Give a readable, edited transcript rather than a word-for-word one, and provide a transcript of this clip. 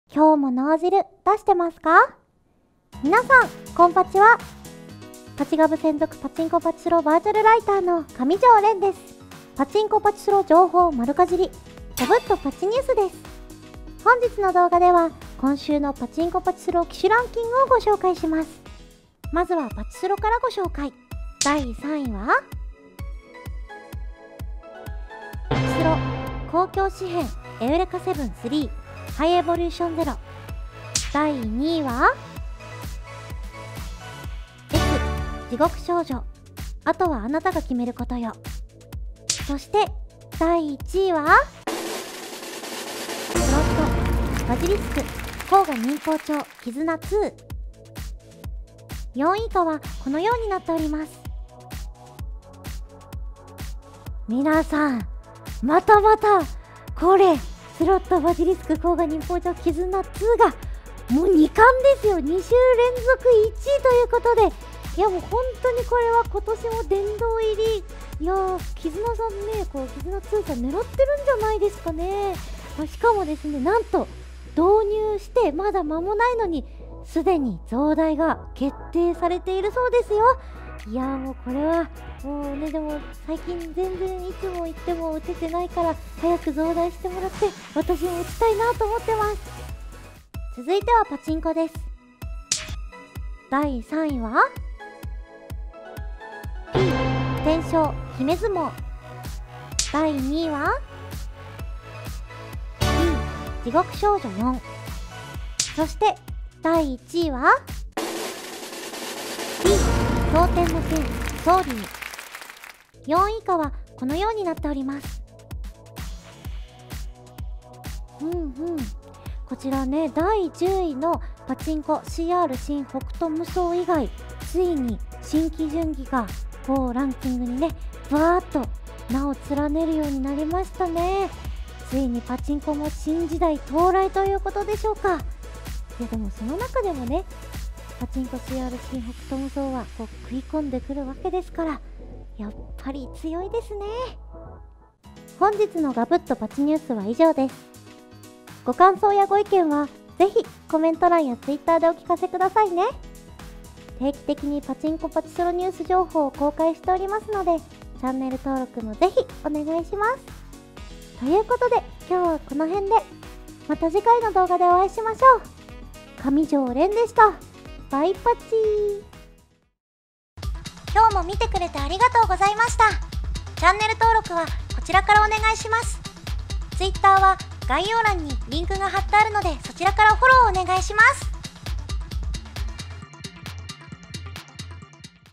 今日も脳汁出してますか？皆さん、こんぱちは。パチガブ専属パチンコパチスロバーチャルライターの上条蓮です。パチンコパチスロ情報丸かじり、ガブッとパチニュースです。本日の動画では、今週のパチンコパチスロ機種ランキングをご紹介します。まずはパチスロからご紹介。第3位は、パチスロ公共紙幣エウレカ7 3ハイエボリューション0。第2位は S 地獄少女、あとはあなたが決めることよ。そして第1位はスロットバジリスク甲賀忍法帳絆2。4位以下はこのようになっております。皆さん、またまたこれスロットバジリスク甲賀忍法帳絆2がもう2冠ですよ。2週連続1位ということで、いやもう本当にこれは今年も殿堂入り。いやー、絆さんね、こう絆2さん狙ってるんじゃないですかね。しかもですね、なんと導入してまだ間もないのにすでに増大が決定されているそうですよ。いやーもうこれはもうね、でも最近全然いつも言っても打ててないから早く増大してもらって私も打ちたいなと思ってます。続いてはパチンコです。第3位は P 天正姫相撲。第2位は D 地獄少女4。そして第1位は B 蒼天の剣ソーリー。4位以下はこのようになっております。こちらね、第10位のパチンコ CR 新北斗無双以外、ついに新基準機がランキングにねバーッと名を連ねるようになりましたね。ついにパチンコも新時代到来ということでしょうか。いやでもその中でもね、パチンコ CR 新北斗無双は食い込んでくるわけですから、やっぱり強いですね。本日のガブッとパチニュースは以上です。ご感想やご意見はぜひコメント欄や Twitter でお聞かせくださいね。定期的にパチンコパチスロニュース情報を公開しておりますので、チャンネル登録もぜひお願いします。ということで今日はこの辺で、また次回の動画でお会いしましょう。上条蓮でした。バイパチー。 今日も見てくれてありがとうございました。チャンネル登録はこちらからお願いします。Twitter は概要欄にリンクが貼ってあるので、そちらからフォローお願いします。